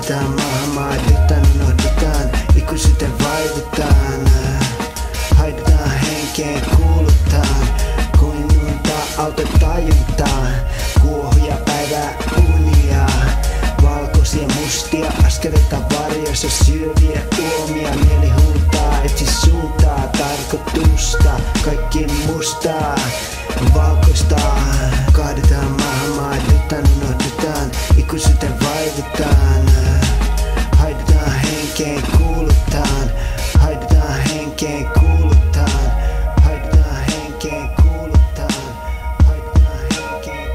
Kaadetaan maahan, maadetaan, unohdetaan, ikuisuuteen vaihdetaan. Haidetaan henkeen, kuulutaan, kuin unta auto tajuntaan. Kuohuja päivää unia, valkoisia mustia askeleita varjoissa syöviä uomia. Mieli huutaa, etsi suuntaa, tarkoitusta, kaikki mustaa, valkoista. Kaadetaan maahan, maadetaan, unohdetaan, ikuisuuteen vaihdetaan. Haidetaan henkeen, kuulutaan, haidetaan henkeen, kuulutaan, haidetaan henkeen, kuulutaan, haidetaan henkeen,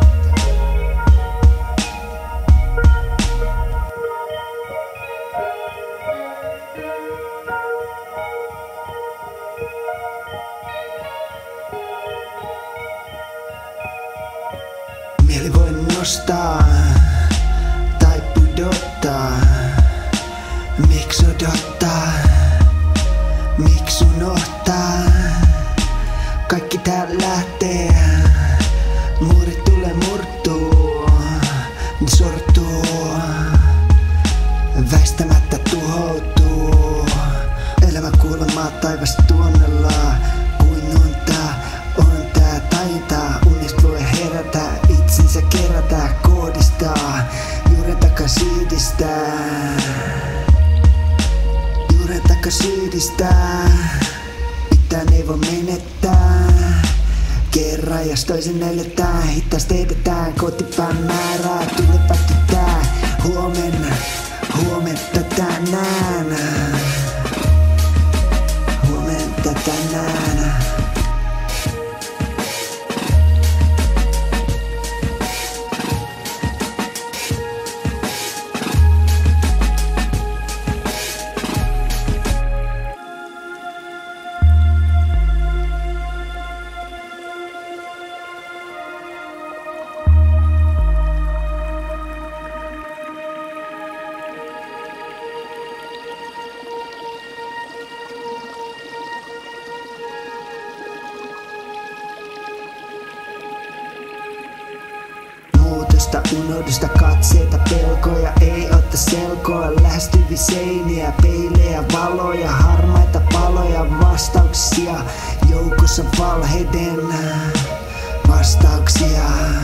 mieli voi nostaa tai pudottaa. Miksi odottaa? Miksi unohtaa? Kaikki tää lähtee. Muurit tulee murtuu, sortuu, väistämättä tuhoutuu. Elämä kuolemaa taivas tuonnellaan. Kuin unta on tää taitaa. Unista voi herätä, itsensä kerätä, koodistaa. Juuren takaa siitistää. Juuren takaa siitistää. Mitään ei voi menettää. Kerran jos toisen eletään, hitaasti edetään. Kotipään määrää, tulepa tytää. Huomenna, huomenta tänään. Huomenta tänään. Unohdusta, katseita, pelkoja, ei otta selkoa. Lähestyviä seiniä, peilejä, valoja, harmaita paloja, vastauksia. Joukossa valheiden vastauksia.